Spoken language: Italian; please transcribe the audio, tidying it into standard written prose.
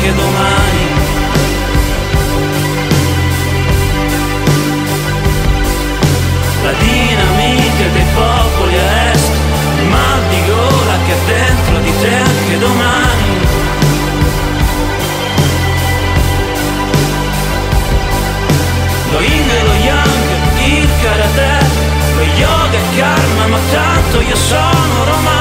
anche domani. La dinamite dei popoli a est, il mal di gola che è dentro di te anche domani. Lo yin e lo yang, il karate, lo yoga e karma, ma tanto io sono romano.